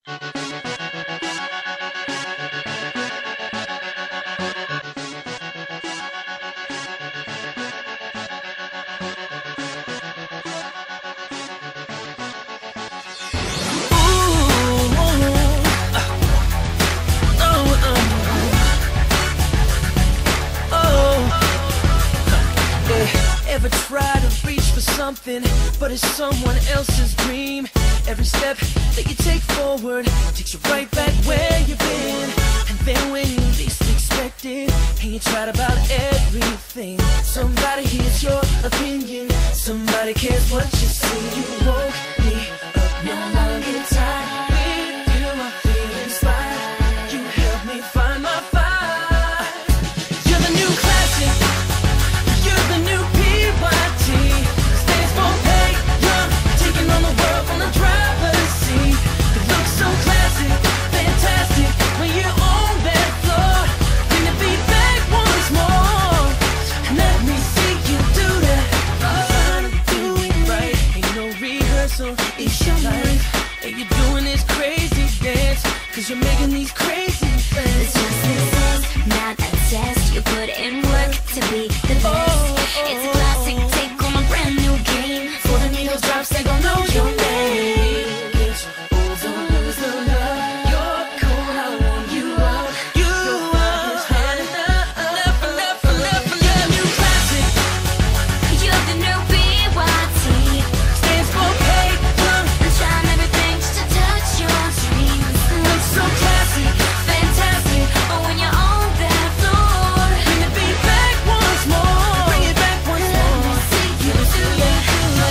Ever try to reach for something, but it's someone else's dream? Every step that you take forward takes you right back where you've been. And then when you least expect it, and you tried about everything, somebody hears your opinion, somebody cares what you say. You woke me up, no longer tired. With you I feel inspired. You help me find my fire. You're the new classic. You're the new PYT. Stands for Pay Young, taking on the world from the driver's seat. It looks so classic, fantastic when you're on that floor. Bring the beat back once more. Let me see you do that. Do it right, ain't no rehearsal, it's your life. And you're doing this crazy dance, cause you're making these crazy friends. It's just this is not a test. You put in work to be the best. It's a classic take on a brand new game. For the needles drops, they gon' know your name. Get your don't lose the love. You're cool, I want you out. Your vibe is hard enough. You're a new classic. You're the new PYT. Stands for Pay Young. I'm trying everything just to touch your dreams. Looks so classic, Fantastic, oh, when you're on that floor. bring the beat back once more. Bring it back once more. See you do that.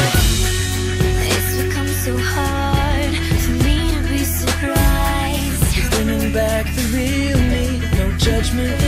It's become so hard for me to be surprised. Bringing back the real me, no judgment